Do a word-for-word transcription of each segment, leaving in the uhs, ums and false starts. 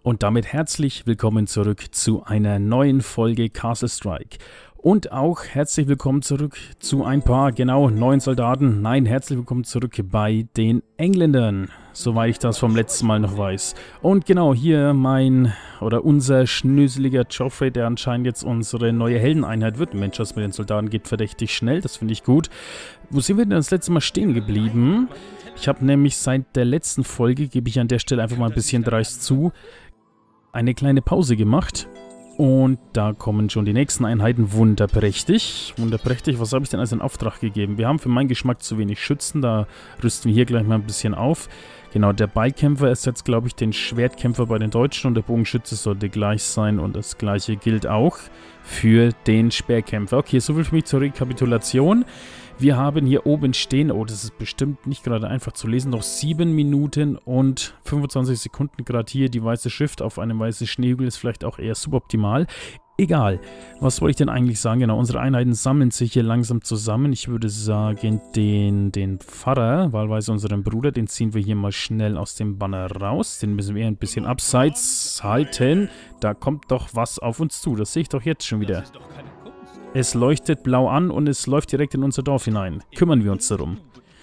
Und damit herzlich willkommen zurück zu einer neuen Folge Castle Strike. Und auch herzlich willkommen zurück zu ein paar, genau, neuen Soldaten. Nein, herzlich willkommen zurück bei den Engländern, soweit ich das vom letzten Mal noch weiß. Und genau, hier mein, oder unser schnöseliger Joffrey, der anscheinend jetzt unsere neue Heldeneinheit wird. Mensch, das mit den Soldaten geht verdächtig schnell, das finde ich gut. Wo sind wir denn das letzte Mal stehen geblieben? Ich habe nämlich seit der letzten Folge, gebe ich an der Stelle einfach mal ein bisschen dreist zu, eine kleine Pause gemacht. Und da kommen schon die nächsten Einheiten. Wunderprächtig. Wunderprächtig. Was habe ich denn als einen Auftrag gegeben? Wir haben für meinen Geschmack zu wenig Schützen. Da rüsten wir hier gleich mal ein bisschen auf. Genau, der Beikämpfer ersetzt, glaube ich, den Schwertkämpfer bei den Deutschen. Und der Bogenschütze sollte gleich sein. Und das gleiche gilt auch für den Speerkämpfer. Okay, soviel für mich zur Rekapitulation. Wir haben hier oben stehen, oh, das ist bestimmt nicht gerade einfach zu lesen, noch sieben Minuten und fünfundzwanzig Sekunden. Gerade hier die weiße Schrift auf einem weißen Schneehügel ist vielleicht auch eher suboptimal. Egal, was wollte ich denn eigentlich sagen? Genau, unsere Einheiten sammeln sich hier langsam zusammen. Ich würde sagen, den, den Pfarrer, wahlweise unseren Bruder, den ziehen wir hier mal schnell aus dem Banner raus. Den müssen wir ein bisschen abseits halten. Da kommt doch was auf uns zu, das sehe ich doch jetzt schon wieder. Es leuchtet blau an und es läuft direkt in unser Dorf hinein. Kümmern wir uns darum.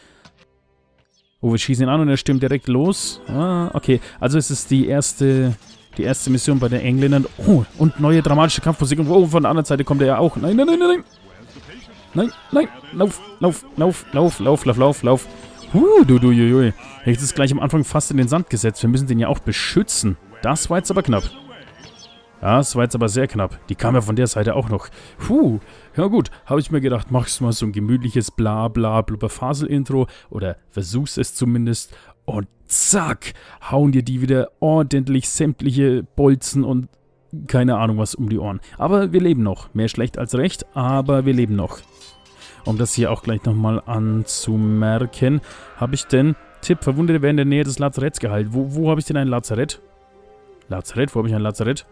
Oh, wir schießen ihn an und er stimmt direkt los. Ah, okay. Also es ist die erste, die erste Mission bei den Engländern. Oh, und neue dramatische Kampfmusik. Und oh, von der anderen Seite kommt er ja auch. Nein, nein, nein, nein, nein. Nein, nein. Lauf, lauf, lauf, lauf, lauf, lauf, lauf, lauf. Uh, du, du, du, du. Jetzt ist gleich am Anfang fast in den Sand gesetzt. Wir müssen den ja auch beschützen. Das war jetzt aber knapp. Ja, das war jetzt aber sehr knapp. Die kam ja von der Seite auch noch. Puh, ja gut, habe ich mir gedacht, machst du mal so ein gemütliches bla bla blubberfasel-Intro oder versuchst es zumindest und zack, hauen dir die wieder ordentlich sämtliche Bolzen und keine Ahnung was um die Ohren. Aber wir leben noch. Mehr schlecht als recht, aber wir leben noch. Um das hier auch gleich nochmal anzumerken, habe ich denn, Tipp, Verwundete werden in der Nähe des Lazaretts geheilt. Wo, wo habe ich denn ein Lazarett? Lazarett? Wo habe ich ein Lazarett?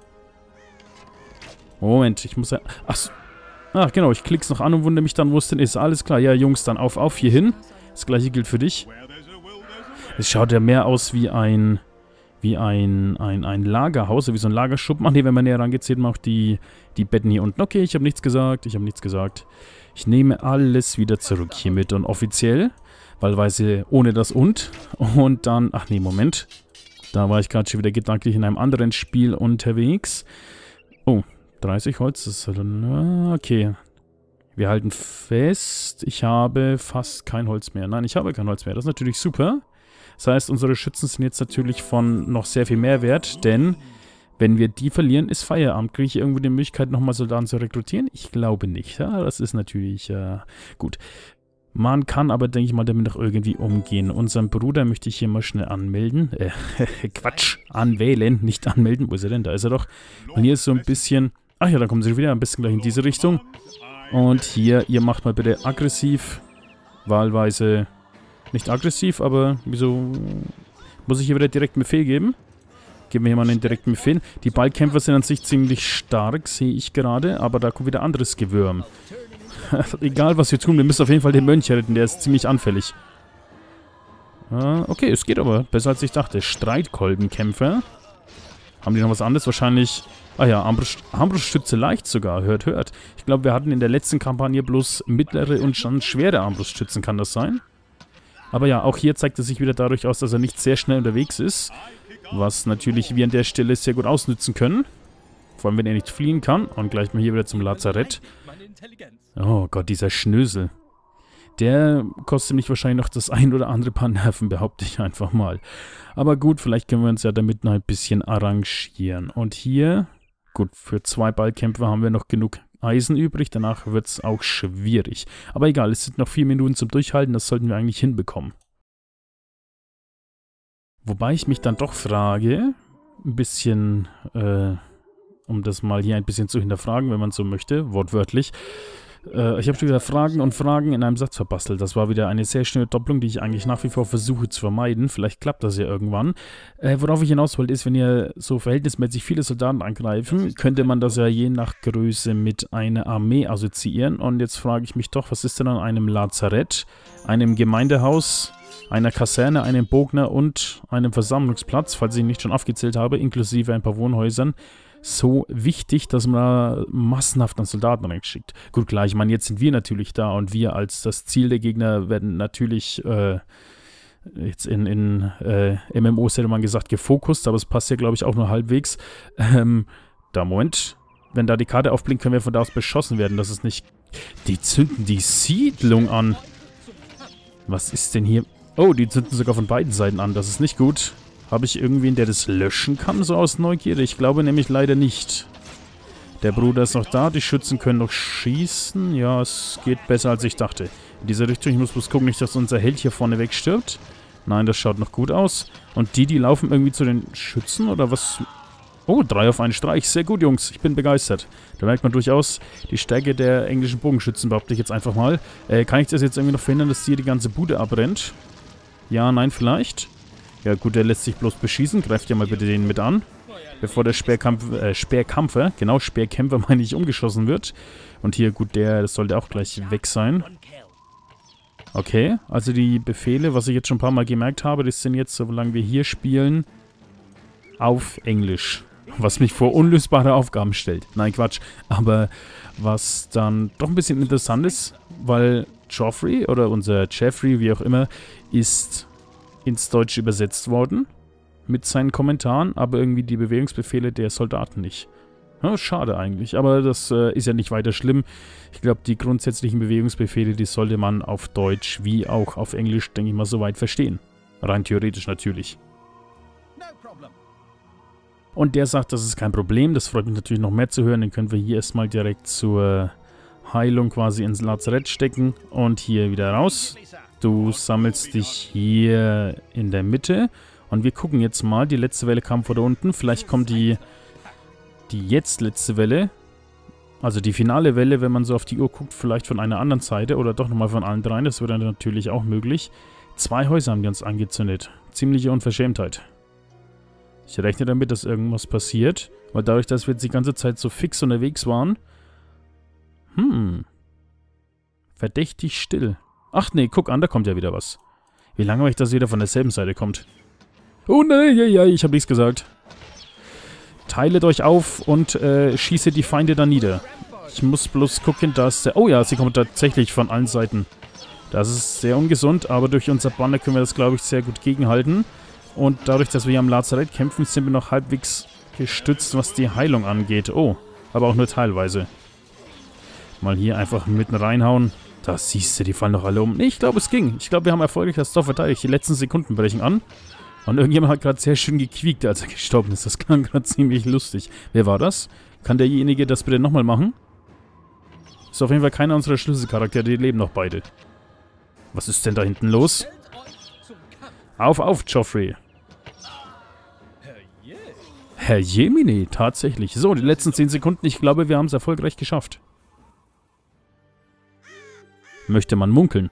Moment, ich muss ja... Ach, ach genau, ich klick's noch an und wundere mich dann, wo es denn ist. Alles klar, ja Jungs, dann auf, auf hier hin. Das gleiche gilt für dich. Es schaut ja mehr aus wie ein... Wie ein, ein, ein Lagerhaus, wie so ein Lagerschuppen. Ach nee, wenn man näher rangeht, sieht man auch die, die Betten hier unten. Okay, ich habe nichts gesagt, ich habe nichts gesagt. Ich nehme alles wieder zurück hiermit und offiziell, wahlweise ohne das und. Und dann... Ach nee, Moment. Da war ich gerade schon wieder gedanklich in einem anderen Spiel unterwegs. Oh, dreißig Holz, das ist okay. Wir halten fest, ich habe fast kein Holz mehr. Nein, ich habe kein Holz mehr. Das ist natürlich super. Das heißt, unsere Schützen sind jetzt natürlich von noch sehr viel Mehrwert, denn wenn wir die verlieren, ist Feierabend. Kriege ich irgendwo die Möglichkeit, nochmal Soldaten zu rekrutieren? Ich glaube nicht. Ja, das ist natürlich äh, gut. Man kann aber, denke ich mal, damit noch irgendwie umgehen. Unseren Bruder möchte ich hier mal schnell anmelden. Äh, Quatsch, anwählen, nicht anmelden. Wo ist er denn? Da ist er doch. Und hier ist so ein bisschen... Ach ja, dann kommen sie wieder ein bisschen gleich in diese Richtung. Und hier, ihr macht mal bitte aggressiv. Wahlweise nicht aggressiv, aber wieso muss ich hier wieder direkt einen Befehl geben? Geben wir hier mal einen direkten Befehl. Die Ballkämpfer sind an sich ziemlich stark, sehe ich gerade. Aber da kommt wieder anderes Gewürm. Egal, was wir tun, wir müssen auf jeden Fall den Mönch retten. Der ist ziemlich anfällig. Ah, okay, es geht aber besser als ich dachte. Streitkolbenkämpfer. Haben die noch was anderes? Wahrscheinlich... Ah ja, Armbrust, Armbruststütze leicht sogar. Hört, hört. Ich glaube, wir hatten in der letzten Kampagne bloß mittlere und schon schwere Armbruststützen. Kann das sein? Aber ja, auch hier zeigt es sich wieder dadurch aus, dass er nicht sehr schnell unterwegs ist. Was natürlich wir an der Stelle sehr gut ausnützen können. Vor allem, wenn er nicht fliehen kann. Und gleich mal hier wieder zum Lazarett. Oh Gott, dieser Schnösel. Der kostet mich wahrscheinlich noch das ein oder andere Paar Nerven, behaupte ich einfach mal. Aber gut, vielleicht können wir uns ja damit noch ein bisschen arrangieren. Und hier, gut, für zwei Ballkämpfer haben wir noch genug Eisen übrig. Danach wird es auch schwierig. Aber egal, es sind noch vier Minuten zum Durchhalten. Das sollten wir eigentlich hinbekommen. Wobei ich mich dann doch frage, ein bisschen, äh, um das mal hier ein bisschen zu hinterfragen, wenn man so möchte, wortwörtlich. Äh, ich habe schon wieder Fragen und Fragen in einem Satz verbastelt. Das war wieder eine sehr schöne Doppelung, die ich eigentlich nach wie vor versuche zu vermeiden. Vielleicht klappt das ja irgendwann. Äh, worauf ich hinaus wollte, ist, wenn ihr so verhältnismäßig viele Soldaten angreifen, könnte man das ja je nach Größe mit einer Armee assoziieren. Und jetzt frage ich mich doch, was ist denn an einem Lazarett, einem Gemeindehaus einer Kaserne, einem Bogner und einem Versammlungsplatz, falls ich ihn nicht schon aufgezählt habe, inklusive ein paar Wohnhäusern, so wichtig, dass man da massenhaft an Soldaten reinschickt. Gut, klar, ich meine, jetzt sind wir natürlich da und wir als das Ziel der Gegner werden natürlich, äh, jetzt in, in äh, M M Os hätte man gesagt, gefokust, aber es passt ja, glaube ich, auch nur halbwegs. Ähm, da, Moment, wenn da die Karte aufblinkt, können wir von da aus beschossen werden. Das ist nicht... Die zünden die Siedlung an. Was ist denn hier... Oh, die zünden sogar von beiden Seiten an. Das ist nicht gut. Habe ich irgendwen, der das löschen kann, so aus Neugierde? Ich glaube nämlich leider nicht. Der Bruder ist noch da. Die Schützen können noch schießen. Ja, es geht besser, als ich dachte. In diese Richtung. Ich muss bloß gucken, nicht, dass unser Held hier vorne wegstirbt. Nein, das schaut noch gut aus. Und die, die laufen irgendwie zu den Schützen, oder was... Oh, drei auf einen Streich. Sehr gut, Jungs. Ich bin begeistert. Da merkt man durchaus die Stärke der englischen Bogenschützen, behaupte ich jetzt einfach mal. Äh, kann ich das jetzt irgendwie noch verhindern, dass hier die ganze Bude abbrennt? Ja, nein, vielleicht. Ja gut, der lässt sich bloß beschießen. Greift ja mal bitte den mit an. Bevor der Speerkampf, äh, Speerkampfer, genau, Speerkämpfer meine ich, umgeschossen wird. Und hier, gut, der das sollte auch gleich weg sein. Okay, also die Befehle, was ich jetzt schon ein paar Mal gemerkt habe, das sind jetzt, solange wir hier spielen, auf Englisch. Was mich vor unlösbare Aufgaben stellt. Nein, Quatsch. Aber was dann doch ein bisschen interessant ist, weil Joffrey oder unser Jeffrey, wie auch immer, ist ins Deutsche übersetzt worden mit seinen Kommentaren, aber irgendwie die Bewegungsbefehle der Soldaten nicht. Ja, schade eigentlich, aber das äh, ist ja nicht weiter schlimm. Ich glaube, die grundsätzlichen Bewegungsbefehle, die sollte man auf Deutsch wie auch auf Englisch, denke ich mal, soweit verstehen. Rein theoretisch natürlich. Und der sagt, das ist kein Problem. Das freut mich natürlich noch mehr zu hören. Den können wir hier erstmal direkt zur Heilung quasi ins Lazarett stecken. Und hier wieder raus. Du sammelst dich hier in der Mitte. Und wir gucken jetzt mal. Die letzte Welle kam von da unten. Vielleicht kommt die, die jetzt letzte Welle. Also die finale Welle, wenn man so auf die Uhr guckt, vielleicht von einer anderen Seite. Oder doch nochmal von allen dreien. Das wäre dann natürlich auch möglich. Zwei Häuser haben die uns angezündet. Ziemliche Unverschämtheit. Ich rechne damit, dass irgendwas passiert. Weil dadurch, dass wir jetzt die ganze Zeit so fix unterwegs waren. Hm. Verdächtig still. Ach nee, guck an, da kommt ja wieder was. Wie lange habe ich, dass wieder von derselben Seite kommt? Oh nein, ja, ja, ich habe nichts gesagt. Teilet euch auf und äh, schieße die Feinde da nieder. Ich muss bloß gucken, dass... Oh ja, sie kommt tatsächlich von allen Seiten. Das ist sehr ungesund, aber durch unser Banner können wir das, glaube ich, sehr gut gegenhalten. Und dadurch, dass wir hier am Lazarett kämpfen, sind wir noch halbwegs gestützt, was die Heilung angeht. Oh, aber auch nur teilweise. Mal hier einfach mitten reinhauen. Da siehst du, die fallen doch alle um. Nee, ich glaube, es ging. Ich glaube, wir haben erfolgreich das Dorf verteidigt. Die letzten Sekunden brechen an. Und irgendjemand hat gerade sehr schön gequiekt, als er gestorben ist. Das klang gerade ziemlich lustig. Wer war das? Kann derjenige das bitte nochmal machen? Ist auf jeden Fall keiner unserer Schlüsselcharaktere. Die leben noch beide. Was ist denn da hinten los? Auf, auf, Joffrey. Herr Jemine, tatsächlich. So, die letzten zehn Sekunden. Ich glaube, wir haben es erfolgreich geschafft. Möchte man munkeln.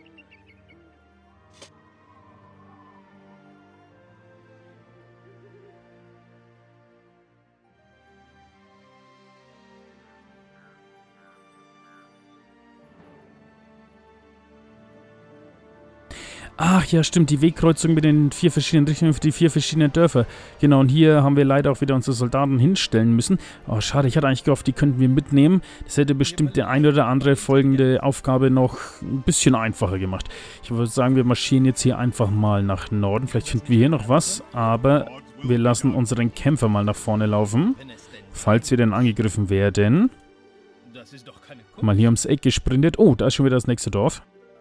Ach ja, stimmt, die Wegkreuzung mit den vier verschiedenen Richtungen für die vier verschiedenen Dörfer. Genau, und hier haben wir leider auch wieder unsere Soldaten hinstellen müssen. Oh, schade, ich hatte eigentlich gehofft, die könnten wir mitnehmen. Das hätte bestimmt der eine oder andere folgende Aufgabe noch ein bisschen einfacher gemacht. Ich würde sagen, wir marschieren jetzt hier einfach mal nach Norden. Vielleicht finden wir hier noch was, aber wir lassen unseren Kämpfer mal nach vorne laufen, falls wir denn angegriffen werden. Mal hier ums Eck gesprintet. Oh, da ist schon wieder das nächste Dorf.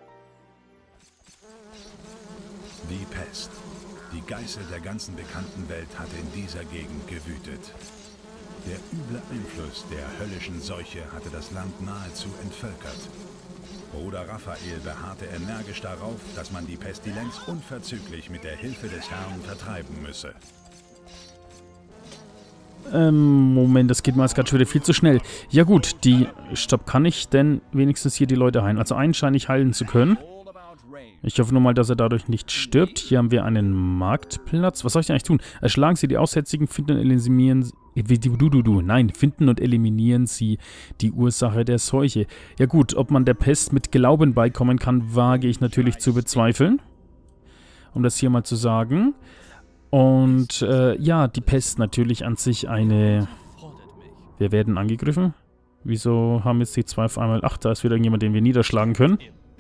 Die Pest. Die Geißel der ganzen bekannten Welt hatte in dieser Gegend gewütet. Der üble Einfluss der höllischen Seuche hatte das Land nahezu entvölkert. Bruder Raphael beharrte energisch darauf, dass man die Pestilenz unverzüglich mit der Hilfe des Herrn vertreiben müsse. Ähm, Moment, das geht mir jetzt gerade schon wieder viel zu schnell. Ja gut, die... Stopp, kann ich denn wenigstens hier die Leute heilen? Also einen scheine ich heilen zu können. Ich hoffe nur mal, dass er dadurch nicht stirbt. Hier haben wir einen Marktplatz. Was soll ich denn eigentlich tun? Erschlagen Sie die Aussätzigen, finden und eliminieren... Du, du, du, du. Nein, finden und eliminieren Sie die Ursache der Seuche. Ja gut, ob man der Pest mit Glauben beikommen kann, wage ich natürlich zu bezweifeln. um das hier mal zu sagen. Und äh, ja, die Pest natürlich an sich eine... Wir werden angegriffen. Wieso haben jetzt die zwei auf einmal... Ach, da ist wieder irgendjemand, den wir niederschlagen können.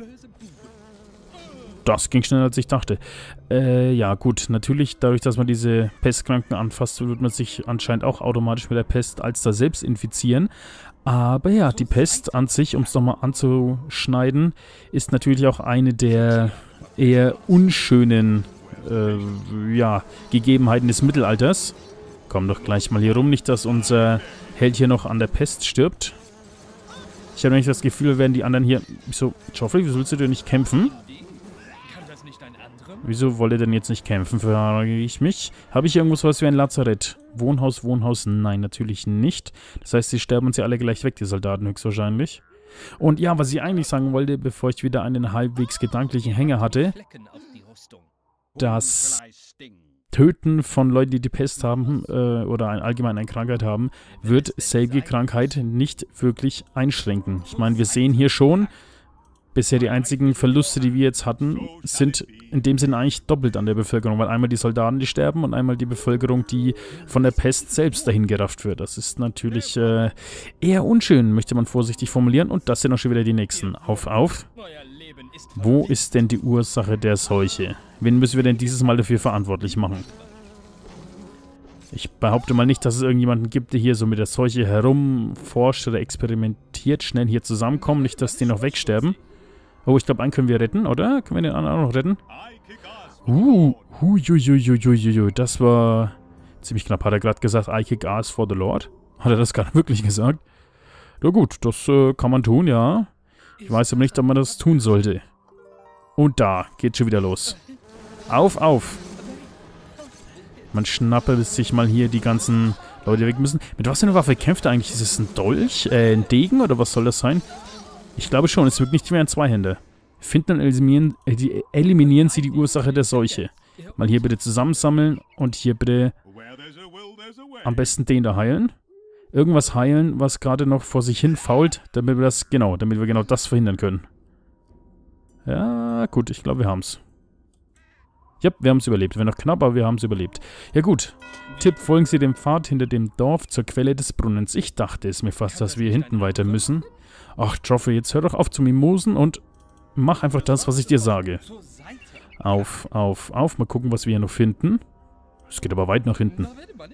Das ging schneller, als ich dachte. Äh, ja gut, natürlich, dadurch, dass man diese Pestkranken anfasst, wird man sich anscheinend auch automatisch mit der Pest als da selbst infizieren. Aber ja, die Pest an sich, um es nochmal anzuschneiden, ist natürlich auch eine der eher unschönen äh, ja, Gegebenheiten des Mittelalters. Komm doch gleich mal hier rum, nicht, dass unser Held hier noch an der Pest stirbt. Ich habe nämlich das Gefühl, wir werden die anderen hier... Wieso, Joffrey, wieso willst du denn nicht kämpfen? Wieso wollt ihr denn jetzt nicht kämpfen, frage ich mich. Habe ich irgendwas was wie ein Lazarett? Wohnhaus, Wohnhaus? Nein, natürlich nicht. Das heißt, sie sterben uns ja alle gleich weg, die Soldaten höchstwahrscheinlich. Und ja, was ich eigentlich sagen wollte, bevor ich wieder einen halbwegs gedanklichen Hänger hatte, das Töten von Leuten, die die Pest haben, äh, oder ein, allgemein eine Krankheit haben, wird selbige Krankheit nicht wirklich einschränken. Ich meine, wir sehen hier schon... Bisher die einzigen Verluste, die wir jetzt hatten, sind in dem Sinne eigentlich doppelt an der Bevölkerung, weil einmal die Soldaten, die sterben und einmal die Bevölkerung, die von der Pest selbst dahin gerafft wird. Das ist natürlich äh, eher unschön, möchte man vorsichtig formulieren. Und das sind auch schon wieder die nächsten. Auf, auf. Wo ist denn die Ursache der Seuche? Wen müssen wir denn dieses Mal dafür verantwortlich machen? Ich behaupte mal nicht, dass es irgendjemanden gibt, der hier so mit der Seuche herumforscht oder experimentiert. Schnell hier zusammenkommen, nicht, dass die noch wegsterben. Oh, ich glaube, einen können wir retten, oder? Können wir den anderen auch noch retten? Uh, huiuiuiuiui, das war ziemlich knapp. Hat er gerade gesagt, I kick ass for the Lord? Hat er das gerade wirklich gesagt? Na gut, das äh, kann man tun, ja. Ich weiß aber nicht, ob man das tun sollte. Und da geht schon wieder los. Auf, auf! Man schnappert sich mal hier die ganzen Leute weg müssen. Mit was für einer Waffe kämpft er eigentlich? Ist es ein Dolch? Äh, ein Degen? Oder was soll das sein? Ich glaube schon, es wirkt nicht mehr ein Zweihänder. Finden und eliminieren, äh, die, eliminieren Sie die Ursache der Seuche. Mal hier bitte zusammensammeln und hier bitte am besten den da heilen. Irgendwas heilen, was gerade noch vor sich hin fault, damit wir das, genau, damit wir genau das verhindern können. Ja, gut, ich glaube, wir haben es. Ja, wir haben es überlebt. Wäre noch knapp, aber wir haben es überlebt. Ja gut. Tipp, folgen Sie dem Pfad hinter dem Dorf zur Quelle des Brunnens. Ich dachte es mir fast, dass wir hinten weiter müssen. Ach, Joffrey, jetzt hör doch auf zu mimosen und mach einfach das, was ich dir sage. Auf, auf, auf. Mal gucken, was wir hier noch finden. Es geht aber weit nach hinten.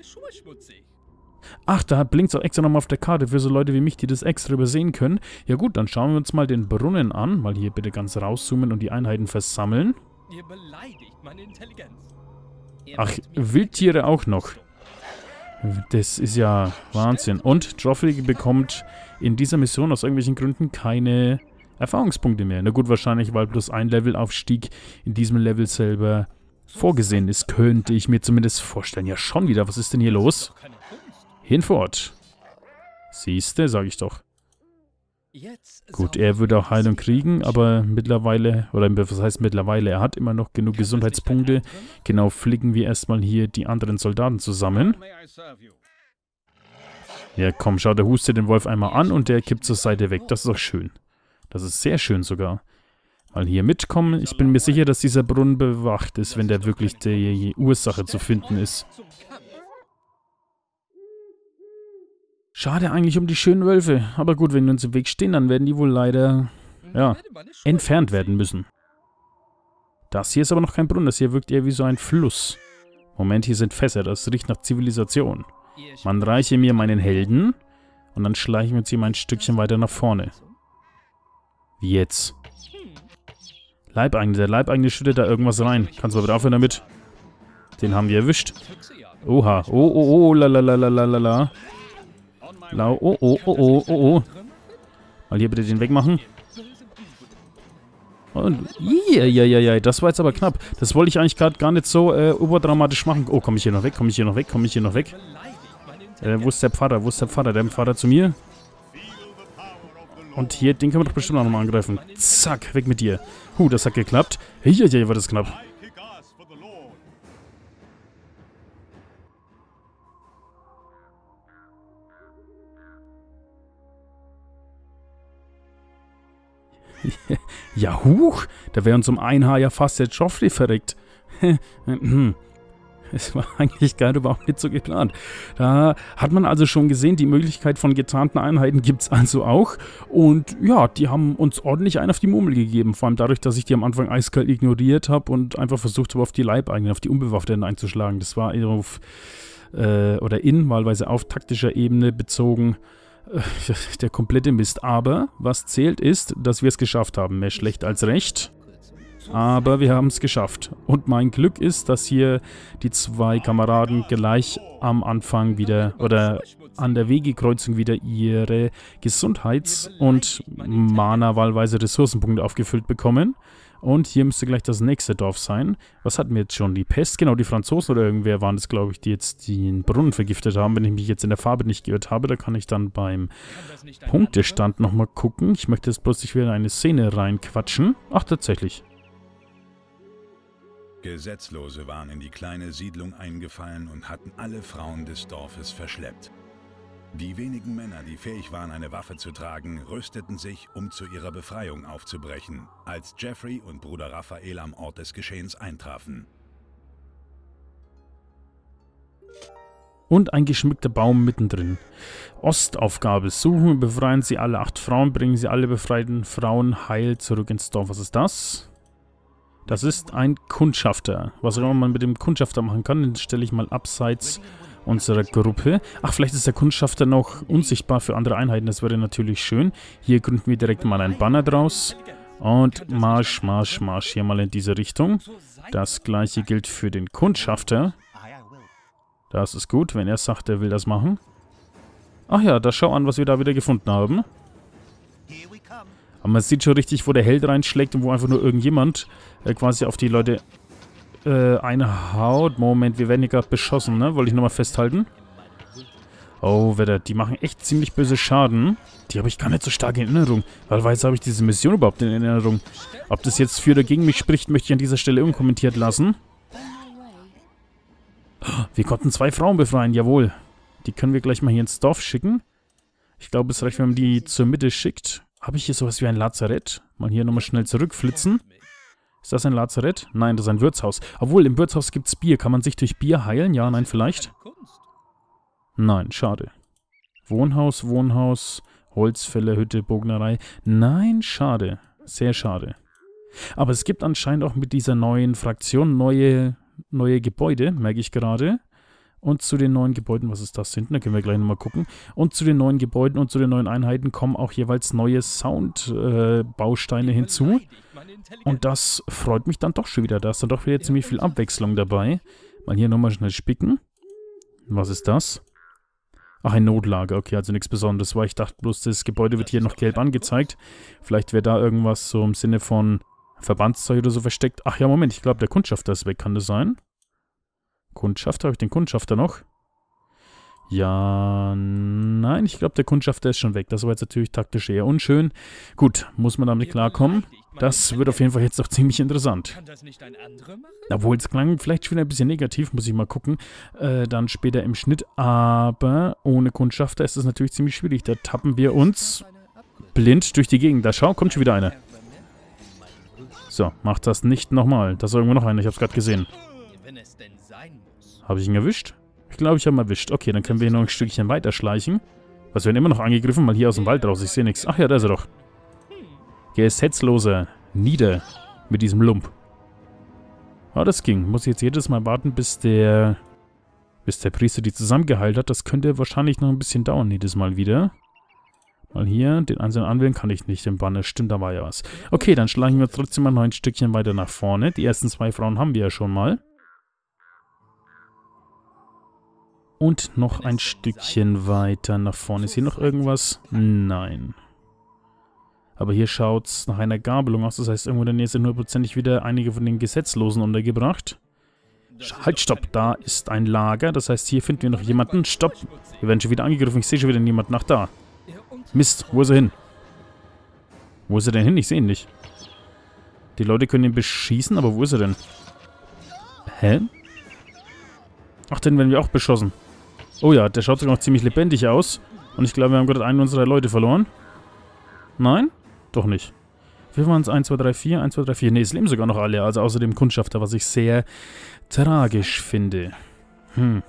Ach, da blinkt es auch extra nochmal auf der Karte für so Leute wie mich, die das extra übersehen können. Ja gut, dann schauen wir uns mal den Brunnen an. Mal hier bitte ganz rauszoomen und die Einheiten versammeln. Ihr beleidigt meine Intelligenz. Ach, Wildtiere auch noch. Das ist ja Wahnsinn. Und Joffrey bekommt in dieser Mission aus irgendwelchen Gründen keine Erfahrungspunkte mehr. Na gut, wahrscheinlich, weil bloß ein Levelaufstieg in diesem Level selber vorgesehen ist. Könnte ich mir zumindest vorstellen. Ja, schon wieder. Was ist denn hier los? Hinfort. Siehste, sag ich doch. Gut, er würde auch Heilung kriegen, aber mittlerweile, oder was heißt mittlerweile, er hat immer noch genug Gesundheitspunkte. Genau, flicken wir erstmal hier die anderen Soldaten zusammen. Ja, komm, schau, der hustet den Wolf einmal an und der kippt zur Seite weg. Das ist doch schön. Das ist sehr schön sogar. Mal hier mitkommen. Ich bin mir sicher, dass dieser Brunnen bewacht ist, wenn der wirklich die Ursache zu finden ist. Schade eigentlich um die schönen Wölfe. Aber gut, wenn die uns im Weg stehen, dann werden die wohl leider, ja, entfernt werden müssen. Das hier ist aber noch kein Brunnen. Das hier wirkt eher wie so ein Fluss. Moment, hier sind Fässer. Das riecht nach Zivilisation. Man reiche mir meinen Helden und dann schleichen wir uns hier mal ein Stückchen weiter nach vorne. Wie jetzt? Leibeigene. Der Leibeigene schüttet da irgendwas rein. Kannst du aber aufhören damit? Den haben wir erwischt. Oha. Oh, oh, oh, lalalala. Lau, oh, oh, oh, oh, oh, oh. Mal hier bitte den wegmachen. Und, ja, ja, ja, ja, das war jetzt aber knapp. Das wollte ich eigentlich gerade gar nicht so äh, überdramatisch machen. Oh, komme ich hier noch weg? Komme ich hier noch weg? Komme ich hier noch weg? Äh, wo ist der Pfarrer? Wo ist der Pfarrer? Der Pfarrer zu mir. Und hier, den können wir doch bestimmt auch nochmal angreifen. Zack, weg mit dir. Huh, das hat geklappt. Ja, ja, war das knapp. Ja, huch, da wäre uns um ein Haar ja fast der Joffrey verreckt. Es war eigentlich gar überhaupt nicht so geplant. Da hat man also schon gesehen, die Möglichkeit von getarnten Einheiten gibt es also auch. Und ja, die haben uns ordentlich einen auf die Murmel gegeben. Vor allem dadurch, dass ich die am Anfang eiskalt ignoriert habe und einfach versucht habe, auf die Leibeigenen, auf die Unbewaffneten einzuschlagen. Das war auf, äh, oder in, wahlweise auf taktischer Ebene bezogen, äh, der komplette Mist. Aber was zählt ist, dass wir es geschafft haben. Mehr schlecht als recht. Aber wir haben es geschafft. Und mein Glück ist, dass hier die zwei Kameraden gleich am Anfang wieder oder an der Wegekreuzung wieder ihre Gesundheits- und Mana-wahlweise Ressourcenpunkte aufgefüllt bekommen. Und hier müsste gleich das nächste Dorf sein. Was hatten wir jetzt schon? Die Pest? Genau, die Franzosen oder irgendwer waren das, glaube ich, die jetzt den Brunnen vergiftet haben. Wenn ich mich jetzt in der Farbe nicht geirrt habe, da kann ich dann beim Punktestand nochmal gucken. Ich möchte jetzt bloß nicht wieder in eine Szene reinquatschen. Ach, tatsächlich. Gesetzlose waren in die kleine Siedlung eingefallen und hatten alle Frauen des Dorfes verschleppt. Die wenigen Männer, die fähig waren, eine Waffe zu tragen, rüsteten sich, um zu ihrer Befreiung aufzubrechen, als Jeffrey und Bruder Raphael am Ort des Geschehens eintrafen. Und ein geschmückter Baum mittendrin. Ostaufgabe. Suchen und befreien Sie alle acht Frauen, bringen Sie alle befreiten Frauen heil zurück ins Dorf. Was ist das? Das ist ein Kundschafter. Was auch immer man mit dem Kundschafter machen kann, den stelle ich mal abseits unserer Gruppe. Ach, vielleicht ist der Kundschafter noch unsichtbar für andere Einheiten. Das wäre natürlich schön. Hier gründen wir direkt mal ein Banner draus. Und Marsch, Marsch, Marsch hier mal in diese Richtung. Das gleiche gilt für den Kundschafter. Das ist gut, wenn er sagt, er will das machen. Ach ja, da schau an, was wir da wieder gefunden haben. Aber man sieht schon richtig, wo der Held reinschlägt und wo einfach nur irgendjemand äh, quasi auf die Leute äh, einhaut. Moment, wir werden hier gerade beschossen, ne? Wollte ich nochmal festhalten. Oh, Wetter, die machen echt ziemlich böse Schaden. Die habe ich gar nicht so stark in Erinnerung. Wahlweise habe ich diese Mission überhaupt in Erinnerung. Ob das jetzt für oder gegen mich spricht, möchte ich an dieser Stelle unkommentiert lassen. Wir konnten zwei Frauen befreien, jawohl. Die können wir gleich mal hier ins Dorf schicken. Ich glaube, es reicht, wenn man die zur Mitte schickt. Habe ich hier sowas wie ein Lazarett? Mal hier nochmal schnell zurückflitzen. Ist das ein Lazarett? Nein, das ist ein Wirtshaus. Obwohl, im Wirtshaus gibt es Bier. Kann man sich durch Bier heilen? Ja, nein, vielleicht? Nein, schade. Wohnhaus, Wohnhaus, Holzfäller, Hütte, Bognerei. Nein, schade. Sehr schade. Aber es gibt anscheinend auch mit dieser neuen Fraktion neue, neue Gebäude, merke ich gerade. Und zu den neuen Gebäuden, was ist das hinten? Da können wir gleich nochmal gucken. Und zu den neuen Gebäuden und zu den neuen Einheiten kommen auch jeweils neue Sound-Bausteine äh, hinzu. Und das freut mich dann doch schon wieder. Da ist dann doch wieder ziemlich viel Abwechslung dabei. Mal hier nochmal schnell spicken. Was ist das? Ach, ein Notlager. Okay, also nichts Besonderes, weil ich dachte bloß, das Gebäude wird hier noch gelb angezeigt. Vielleicht wäre da irgendwas so im Sinne von Verbandszeug oder so versteckt. Ach ja, Moment, ich glaube, der Kundschafter ist weg. Kann das sein? Kundschafter, habe ich den Kundschafter noch? Ja, nein, ich glaube, der Kundschafter ist schon weg. Das war jetzt natürlich taktisch eher unschön. Gut, muss man damit klarkommen. Das wird auf jeden Fall jetzt doch ziemlich interessant. Obwohl, es klang vielleicht schon wieder ein bisschen negativ, muss ich mal gucken. Äh, dann später im Schnitt. Aber ohne Kundschafter ist es natürlich ziemlich schwierig. Da tappen wir uns blind durch die Gegend. Da schau, kommt schon wieder einer. So, macht das nicht nochmal. Da ist irgendwo noch einer, ich habe es gerade gesehen. Habe ich ihn erwischt? Ich glaube, ich habe ihn erwischt. Okay, dann können wir hier noch ein Stückchen weiter schleichen. Was, werden immer noch angegriffen? Mal hier aus dem Wald raus. Ich sehe nichts. Ach ja, da ist er doch. Gesetzloser. Nieder. Mit diesem Lump. Ah, das ging. Muss ich jetzt jedes Mal warten, bis der... Bis der Priester die zusammengeheilt hat. Das könnte wahrscheinlich noch ein bisschen dauern, jedes Mal wieder. Mal hier. Den einzelnen anwählen kann ich nicht. Den Banner. Stimmt, da war ja was. Okay, dann schleichen wir trotzdem mal noch ein Stückchen weiter nach vorne. Die ersten zwei Frauen haben wir ja schon mal. Und noch ein Stückchen weiter nach vorne. Ist hier noch irgendwas? Nein. Aber hier schaut es nach einer Gabelung aus. Das heißt, irgendwo in der Nähe sind hundertprozentig wieder einige von den Gesetzlosen untergebracht. Halt, stopp. Da ist ein Lager. Das heißt, hier finden wir noch jemanden. Stopp. Wir werden schon wieder angegriffen. Ich sehe schon wieder jemanden. Nach da. Mist. Wo ist er hin? Wo ist er denn hin? Ich sehe ihn nicht. Die Leute können ihn beschießen, aber wo ist er denn? Hä? Ach, den werden wir auch beschossen. Oh ja, der schaut sogar noch ziemlich lebendig aus. Und ich glaube, wir haben gerade einen unserer Leute verloren. Nein? Doch nicht. Wie waren es? eins, zwei, drei, vier, eins, zwei, drei, vier. Ne, es leben sogar noch alle, also außer dem Kundschafter, was ich sehr tragisch finde. Hm.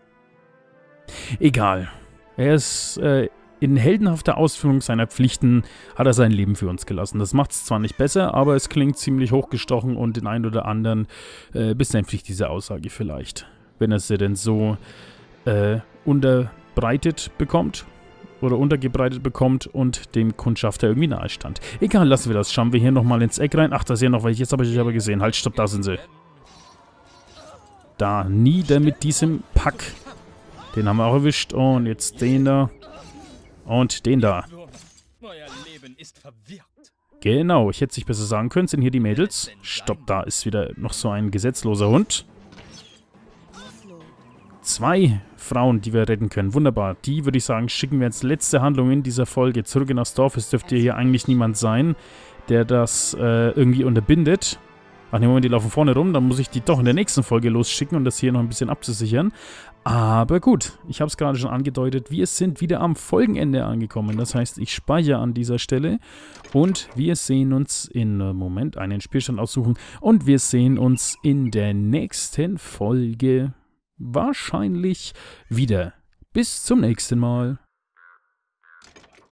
Egal. Er ist äh, in heldenhafter Ausführung seiner Pflichten, hat er sein Leben für uns gelassen. Das macht es zwar nicht besser, aber es klingt ziemlich hochgestochen und den einen oder anderen äh, besänftigt diese Aussage vielleicht. Wenn er sie denn so äh, unterbreitet bekommt oder untergebreitet bekommt und dem Kundschafter irgendwie nahe stand. Egal, lassen wir das. Schauen wir hier nochmal ins Eck rein. Ach, da ist ja noch welche. Jetzt habe ich euch aber gesehen. Halt, stopp, da sind sie. Da, nieder mit diesem Pack. Den haben wir auch erwischt. Und jetzt den da. Und den da. Euer Leben ist verwirrt. Genau, ich hätte es nicht besser sagen können. Sind hier die Mädels? Stopp, da ist wieder noch so ein gesetzloser Hund. Zwei Frauen, die wir retten können. Wunderbar. Die, würde ich sagen, schicken wir als letzte Handlung in dieser Folge zurück in das Dorf. Es dürfte hier eigentlich niemand sein, der das äh, irgendwie unterbindet. Ach ne, Moment, die laufen vorne rum. Dann muss ich die doch in der nächsten Folge losschicken, um das hier noch ein bisschen abzusichern. Aber gut, ich habe es gerade schon angedeutet. Wir sind wieder am Folgenende angekommen. Das heißt, ich speichere an dieser Stelle. Und wir sehen uns in... Moment, einen Spielstand aussuchen. Und wir sehen uns in der nächsten Folge... wahrscheinlich wieder. Bis zum nächsten Mal.